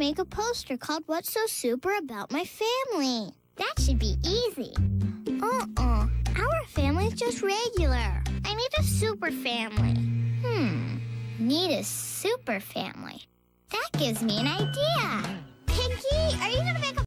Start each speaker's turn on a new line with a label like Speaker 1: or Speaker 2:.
Speaker 1: make a poster called What's So Super About My Family. That should be easy. Our family's just regular. I need a super family. Need a super family. That gives me an idea. Dinky, are you going to make a